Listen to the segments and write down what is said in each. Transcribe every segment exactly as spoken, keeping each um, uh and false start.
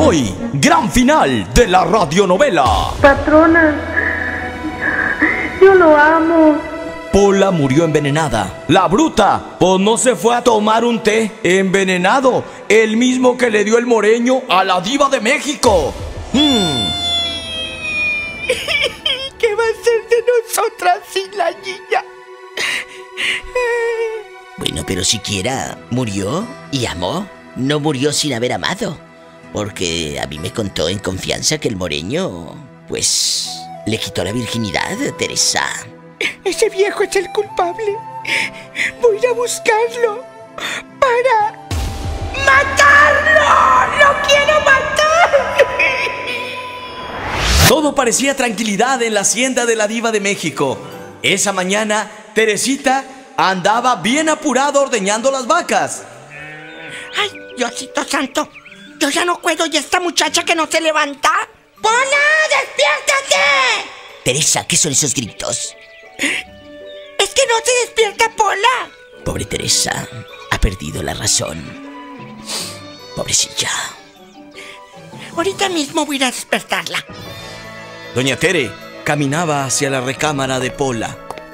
hoy, gran final de la radionovela. Patrona, yo lo amo. Pola murió envenenada. La bruta, pues no se fue a tomar un té envenenado, el mismo que le dio el moreño a la diva de México. Hmm. ¿Qué va a ser de nosotras sin la niña? Bueno, pero siquiera murió y amó. No murió sin haber amado. Porque a mí me contó en confianza que el moreño, pues, le quitó la virginidad a Teresa. Ese viejo es el culpable. Voy a ir a buscarlo para matarlo. ¡Lo quiero matar! Todo parecía tranquilidad en la hacienda de la diva de México. Esa mañana, Teresita andaba bien apurada ordeñando las vacas. ¡Ay, Diosito santo! Yo ya no puedo, y esta muchacha que no se levanta. ¡Pola, despiértate! Teresa, ¿qué son esos gritos? Es que no se despierta Pola. Pobre Teresa, ha perdido la razón. Pobrecilla. Ahorita mismo voy a ir a despertarla. Doña Tere caminaba hacia la recámara de Pola.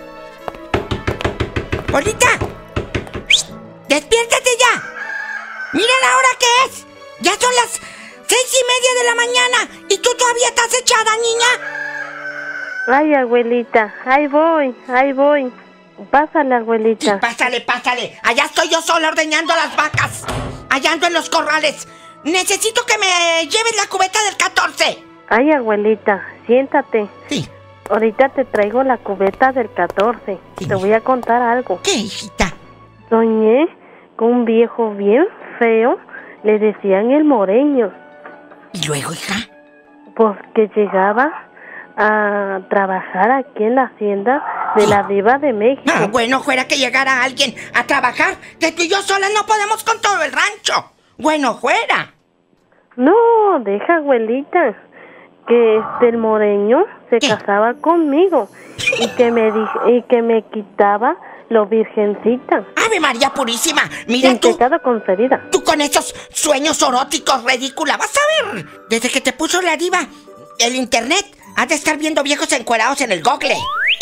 ¡Polita! ¡Despiértate ya! ¡Mira la hora que es! ¡Ya son las seis y media de la mañana! ¿Y tú todavía estás echada, niña? Ay, abuelita, ahí voy, ahí voy. Pásale, abuelita. Sí, pásale, pásale. Allá estoy yo sola ordeñando las vacas. Allá ando en los corrales. Necesito que me lleves la cubeta del catorce. Ay, abuelita, siéntate. Sí. Ahorita te traigo la cubeta del catorce. Sí. Te voy a contar algo. ¿Qué, hijita? Soñé con un viejo bien feo, le decían el moreño. ¿Y luego, hija? Pues que llegaba a trabajar aquí en la hacienda de la diva de México. Ah, bueno, fuera que llegara alguien a trabajar, que tú y yo solas no podemos con todo el rancho. Bueno, fuera. No, deja, abuelita, que este el moreño se ¿Qué? casaba conmigo y que me di- y que me quitaba lo virgencita. Ave María Purísima, mira Sin tú, pecado concebida. tú con esos sueños eróticos, ridícula. Vas a ver, desde que te puso la diva el internet, has de estar viendo viejos encuerados en el Google.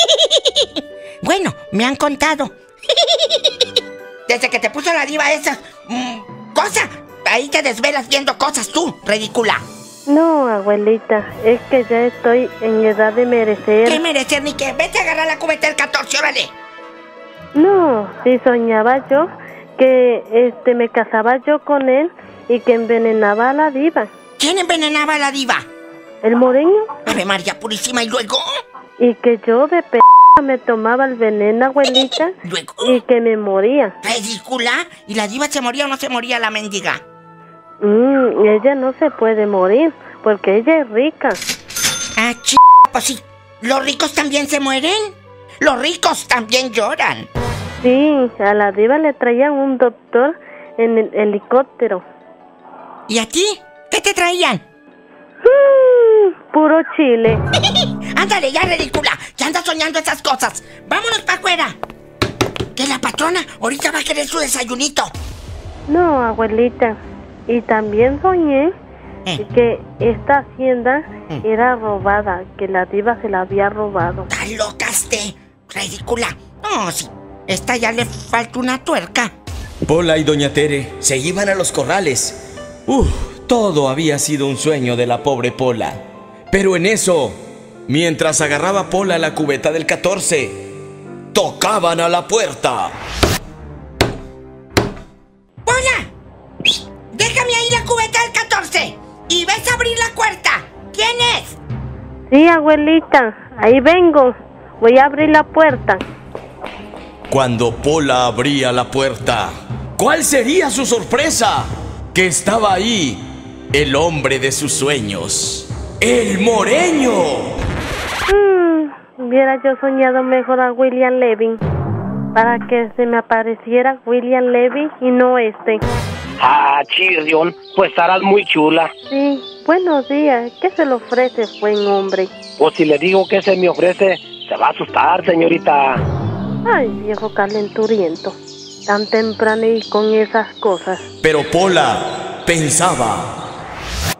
Bueno, me han contado. Desde que te puso la diva esa mm, cosa, ahí te desvelas viendo cosas tú, ridícula. No, abuelita, es que ya estoy en edad de merecer. ¿Qué merecer ni qué? Vete a agarrar la cubeta del catorce, órale. No, si soñaba yo que este me casaba yo con él y que envenenaba a la diva. ¿Quién envenenaba a la diva? El moreño. Ave María Purísima, ¿y luego? Y que yo de p me tomaba el veneno, abuelita. ¿Luego? Y que me moría. ¿Ridícula? ¿Y la diva se moría o no se moría la mendiga? Mm, ella no se puede morir porque ella es rica. Ah, ch... pues sí. ¿Los ricos también se mueren? Los ricos también lloran. Sí, a la diva le traían un doctor en el helicóptero. ¿Y a ti? ¿Qué te traían? Mm, puro chile. Ándale, ya, ridícula. Ya andas soñando esas cosas. Vámonos para afuera. Que la patrona ahorita va a querer su desayunito. No, abuelita. Y también soñé ¿Eh? que esta hacienda Mm. era robada, que la diva se la había robado. ¡Estás locaste! Ridícula. No, sí. Esta ya le falta una tuerca. Pola y Doña Tere se iban a los corrales. Uf, todo había sido un sueño de la pobre Pola. Pero en eso, mientras agarraba Pola la cubeta del catorce, tocaban a la puerta. ¡Pola! Déjame ahí la cubeta del catorce y ves a abrir la puerta. ¿Quién es? Sí, abuelita, ahí vengo. Voy a abrir la puerta. Cuando Pola abría la puerta, ¿cuál sería su sorpresa? Que estaba ahí el hombre de sus sueños, el moreño. Mm, hubiera yo soñado mejor a William Levy, para que se me apareciera William Levy y no este. Ah, chirrión, pues estarás muy chula. Sí, buenos días. ¿Qué se le ofrece, buen hombre? Pues si le digo que se me ofrece, se va a asustar, señorita. Ay, viejo calenturiento. Tan temprano y con esas cosas. Pero Pola pensaba.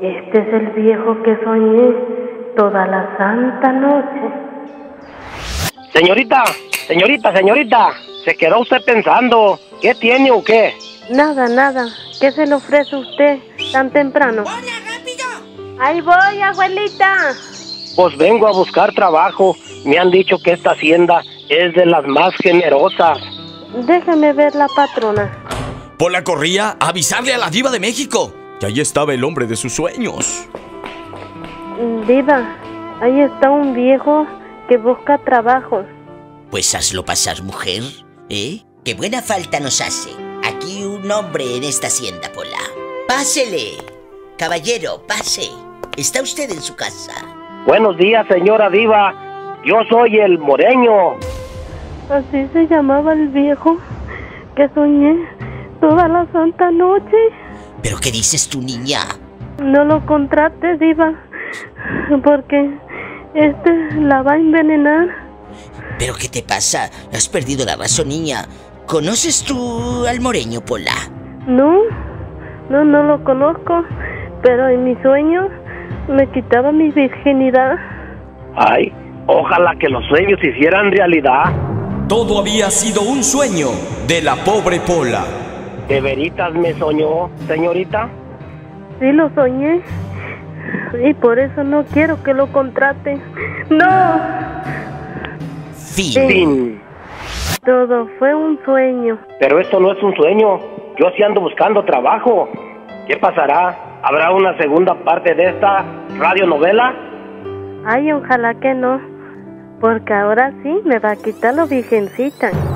Este es el viejo que soñé toda la santa noche. Señorita, señorita, señorita, ¿se quedó usted pensando? ¿Qué tiene o qué? Nada, nada. ¿Qué se le ofrece a usted tan temprano? ¡Hola, rápido! Ahí voy, abuelita. Pues vengo a buscar trabajo. Me han dicho que esta hacienda es de las más generosas. Déjame ver la patrona. Pola corría a avisarle a la diva de México que allí estaba el hombre de sus sueños. Diva, ahí está un viejo que busca trabajo. Pues hazlo pasar, mujer, ¿eh? ¡Qué buena falta nos hace! Aquí un hombre en esta hacienda, Pola. ¡Pásele! Caballero, pase. ¿Está usted en su casa? Buenos días, señora diva. Yo soy el Moreño. Así se llamaba el viejo que soñé toda la santa noche. ¿Pero qué dices tú, niña? No lo contrates, diva, porque este la va a envenenar. ¿Pero qué te pasa? Has perdido la razón, niña. ¿Conoces tú al Moreño, Pola? No, no, no lo conozco, pero en mis sueños me quitaba mi virginidad. Ay, ojalá que los sueños se hicieran realidad. Todo había sido un sueño de la pobre Pola. ¿De veritas me soñó, señorita? Sí, lo soñé. Y por eso no quiero que lo contrate. ¡No! Fin. Fin. Todo fue un sueño. Pero esto no es un sueño. Yo sí ando buscando trabajo. ¿Qué pasará? ¿Habrá una segunda parte de esta radionovela? Ay, ojalá que no. Porque ahora sí me va a quitar la virgencita.